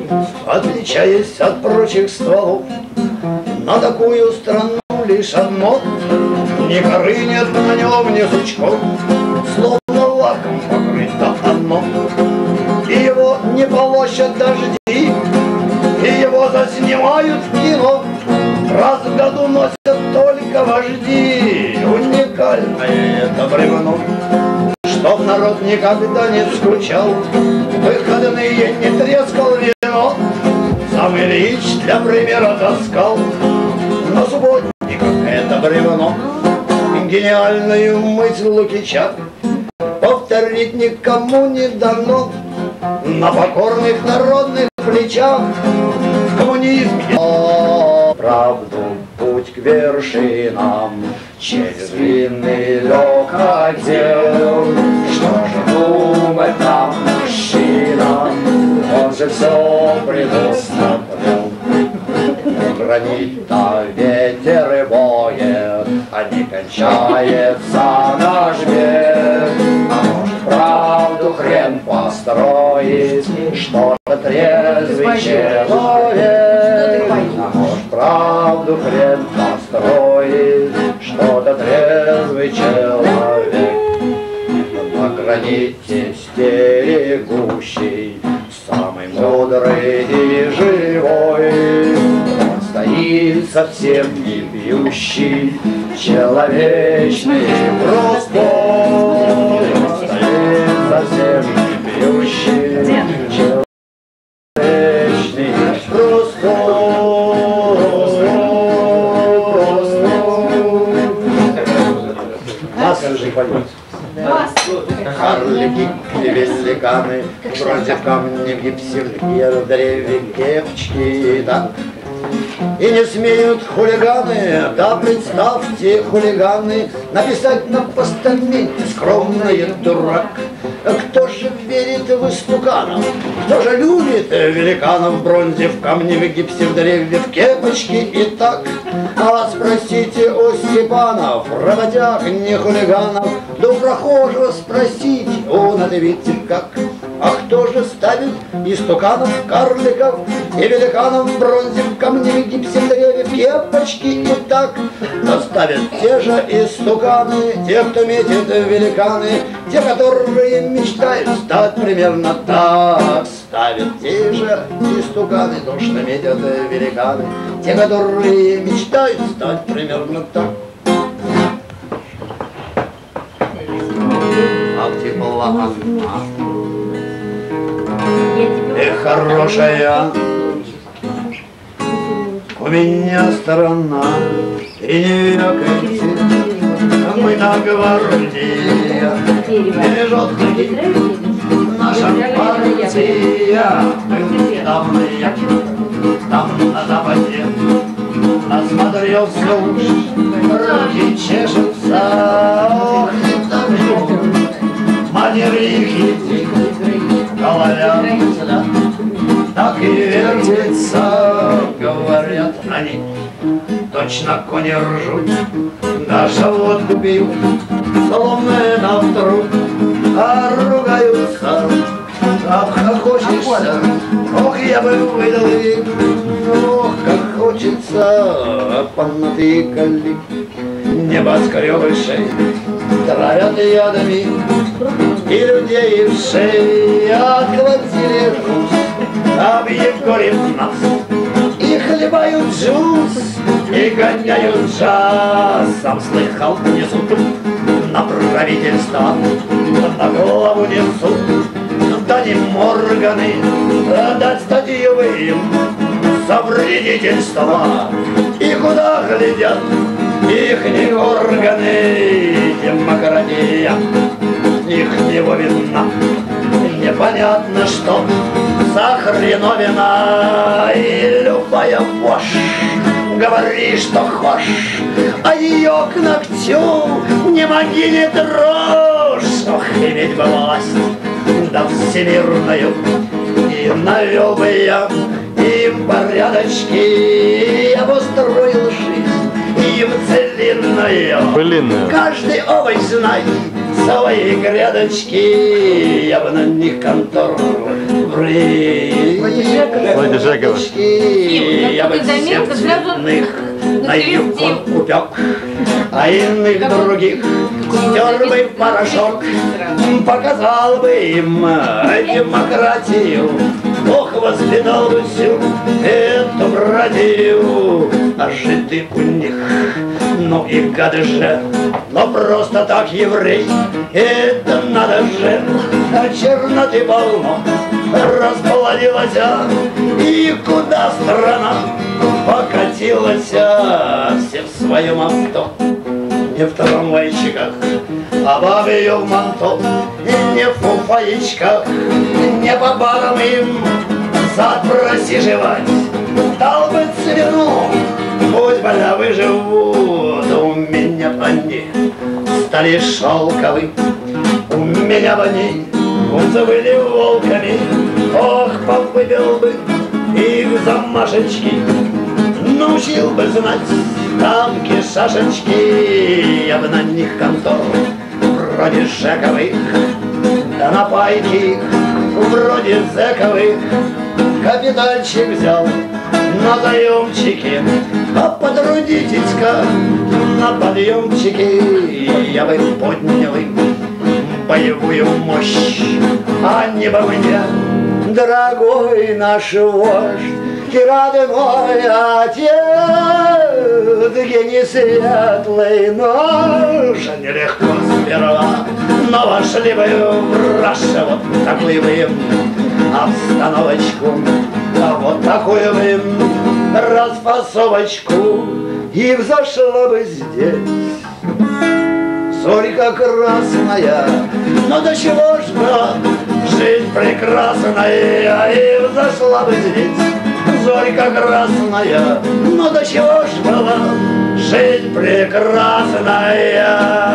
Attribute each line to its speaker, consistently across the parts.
Speaker 1: отличаясь от прочих стволов. На такую страну лишь одно: ни коры нет на нем, ни сучков, словно лаком покрыто оно. И его не полощут дожди, и его заснимают в кино. Раз в году носят только вожди, уникальное это бревно. Чтоб народ никогда не скучал, выходные не трескал вино, сам Ильич для примера таскал на субботниках это бревно. Гениальную мысль Лукича повторить никому не дано. На покорных народных плечах коммунизм правду путь к вершинам через длинный лег отдел. Что же думать нам, мужчинам, он же все предусмотрел. Гранит-то ветер и воет, а не кончается наш век. А может правду хрен построить, что-то трезвый человек. А может правду хрен построить, что-то трезвый человек. На граните стерегущий, самый мудрый и живой, он стоит совсем не пьющий, человечный простой. Он стоит совсем не пьющий, человечный простой. Карлики, великаны, вроде камни, в гипсе, в древе, кепочки, да. И не смеют хулиганы, да представьте, хулиганы, написать на постаменте скромный дурак. Кто же верит в истуканов, кто же любит великанов в бронзе, в камне, в гипсе, в древе, в кепочке и так? А спросите у Степанов, работяг, не хулиганов, да у прохожего спросите, он-то видите как. А кто же ставит истуканов, карликов и великанов в бронзе, в камне, в гипсе, в древе, в кепочке и так? Но ставят те же истуканы, те, кто метит великаны, те, которые мечтают стать примерно так. Ставят те же истуканы, то, что метят великаны, те, которые мечтают стать примерно так. Ах, тепла она, эх, хорошая у меня сторона, и не вякайте, мы на гвардии, бережет ноги наша партия. Был недавно я там на западе, насмотрелся уж, руки чешутся, ох, и там манеры их идти, говорят, так и вертится, говорят они, точно кони ржут, даже водку пьют, словно на вдруг, а ругаются, обхохочешься, ох, я бы выдал их, ох, как хочется, понатыкали небоскребы шеи, травят ядами и людей в шеи, отхватили вкус, объегорив нас, и хлебают джуз, и гоняют джаз. Сам слыхал, несут на правительство, на голову несут, да не Морганы, дать статью им за вредительство. И куда глядят ихние органы, демократия их не видна. Непонятно, что за хреновина, и любая вошь, говори, что хошь, а ее к ногтю не моги не трожь. Ох, иметь бы власть, да всемирную, и навел бы я им порядочки, я бы устроил жизнь им целинную. Каждый овощ знай свои грядочки, я бы на них контору врыл.
Speaker 2: Жекова.
Speaker 1: Я бы сердце иных на юбку упек, а иных других стер бы в порошок, показал бы им демократию. Бог воспитал бы всю эту братью, а жиды у них, ну и гады же, но просто так еврей, это надо же, а черноты полно расплодилась, и куда страна покатилась, все в своем авто, не в трамвайчиках, а бабы ее в манто, не в фуфаечках, не по барам им зад просиживать, дал бы цвину, пусть балявы живут, у меня они стали шелковы, у меня они завыли волками, ох, повыбил бы их замашечки, научил бы знать танки, шашечки, я бы на них контор вроде Жековых, да на пайки их вроде Зековых капитальчик взял на заемчике, а потрудитесь-ка на подъемчике, я бы поднял им боевую мощь, а не бы мне, дорогой наш вождь и родной отец, гений светлый нож, нелегко сперва, но вошли бы в нашу вот такую бы обстановочку, а вот такую бы расфасовочку, и взошла бы здесь зорька красная, но до чего ж была жизнь прекрасная, и взошла бы здесь зорька красная, но до чего ж была жизнь прекрасная.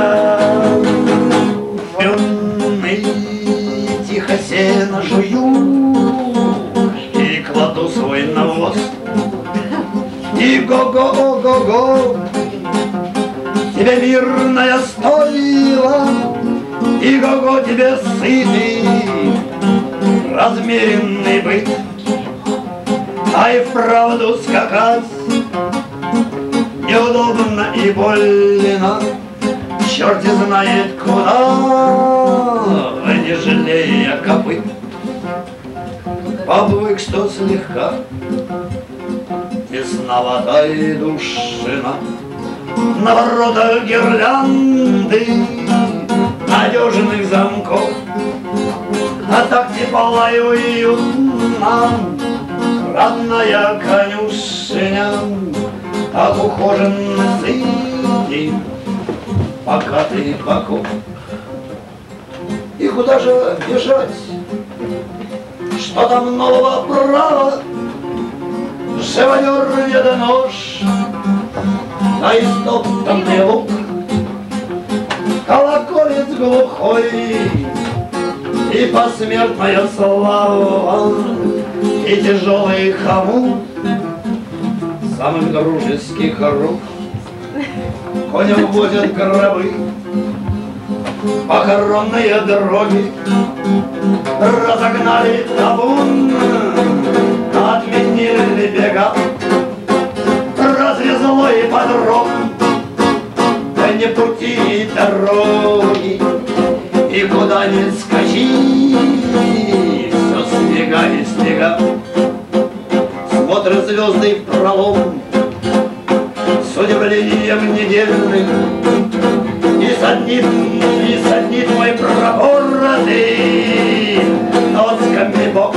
Speaker 1: Тихо сено жую и кладу свой навоз, и го-го-го-го-го тебе мирная стойла, и го-го тебе сытый размеренный быт, а и вправду скакать неудобно и больно, черт знает куда, не жалея копыт. Побывок что слегка весноватая душина, на воротах гирлянды надежных замков, а так тепло и уютно родная конюшня, так ухоженно сыти покатый боков. И куда же бежать? Что там нового права? Живодер недонож, а истоптанный лук, колоколец глухой, и посмертная слава, и тяжелый хомут самых дружеских рук. Конем возят гробы, похоронные дороги, разогнали табун, отменили бега, развезло и подрог, да не пути и дороги, и куда ни скачи, все снега и снега. Смотрят звезды в пролом с удивлением недельным, и саднит мой пропоротый досками бок.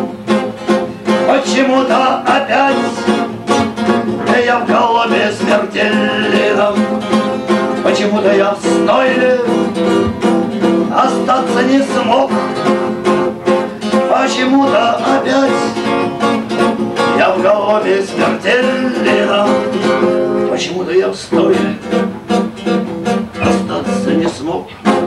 Speaker 1: Почему-то опять я в голубе смертельном, почему-то я в стойле остаться не смог, почему-то опять я в голубе смертельном, почему-то я в стойле остаться не смог.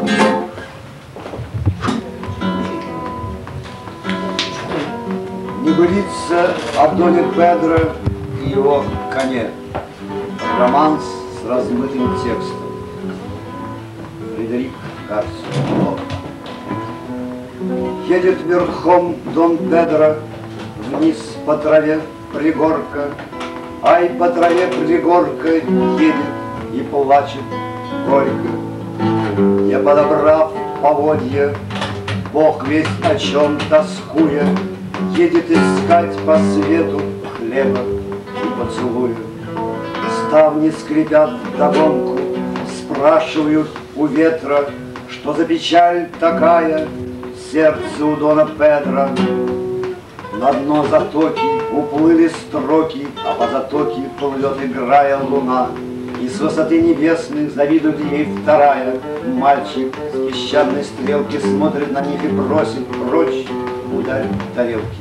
Speaker 1: Небылица о Доне Педро и его коне. Романс с размытым текстом. Фредерик Гарсиа. Едет верхом Дон Педро вниз по траве пригорка, ай, по траве пригорка едет и плачет горько. Я, подобрав поводья, Бог весть о чем тоскуя, едет искать по свету хлеба и поцелуя. Ставни скрипят вдогонку, спрашивают у ветра, что за печаль такая в сердце у Дона Педро. На дно затоки уплыли строки, а по затоке плывет, играя, луна. И с высоты небесных завидует ей вторая. Мальчик с песчаной стрелки смотрит на них и просит прочь ударить тарелки.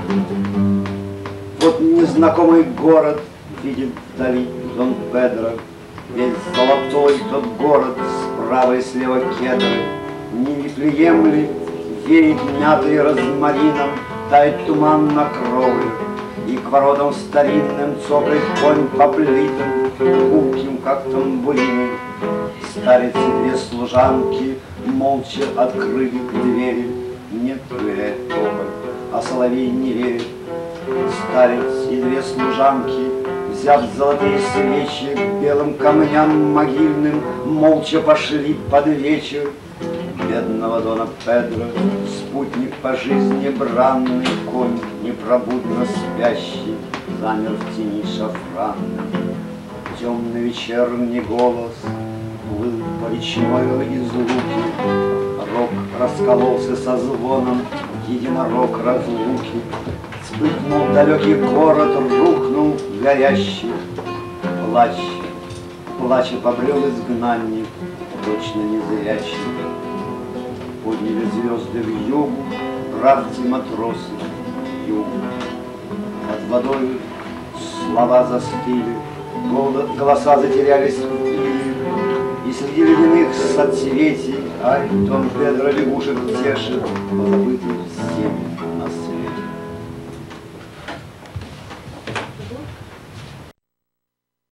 Speaker 1: Вот незнакомый город видит вдали Дон Педро. Весь золотой тот город, справа и слева кедры. Не Вифлеем ли веет мятый розмарином, тает туман на кровле, и к воротам старинным цокает конь по плитам, гулким, как тамбурины. Старицы две служанки молча открыли двери. Нет, говорят, тополь, а соловей не верит. Старец и две служанки, взяв золотые свечи, к белым камням могильным молча пошли под вечер. Бедного Дона Педро, спутник по жизни бранный, конь непробудно спящий, замер в тени шафранной. Темный вечерний голос плыл по речной из луки, рог раскололся со звоном, единорог разлуки. Вспыхнул далекий город, рухнул горящий плач. Плача побрел изгнанник, точно незрячий. Подняли звезды в югу, братцы матросы, югу. Под водой слова застыли, голоса затерялись в пыли, и среди ледяных соцветий, ай, Дон Педро лягушек тешит, позабытый всеми.